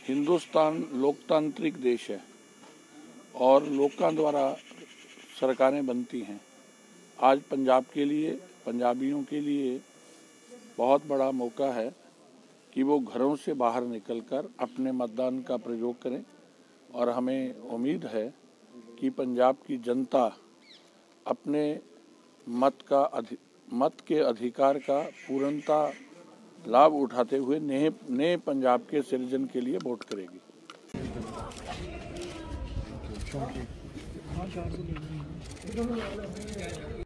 हिंदुस्तान लोकतांत्रिक देश है और लोगों द्वारा सरकारें बनती हैं। आज पंजाब के लिए, पंजाबियों के लिए बहुत बड़ा मौका है कि वो घरों से बाहर निकलकर अपने मतदान का प्रयोग करें और हमें उम्मीद है कि पंजाब की जनता अपने मत के अधिकार का पूर्णतः लाभ उठाते हुए नए पंजाब के सृजन के लिए वोट करेगी।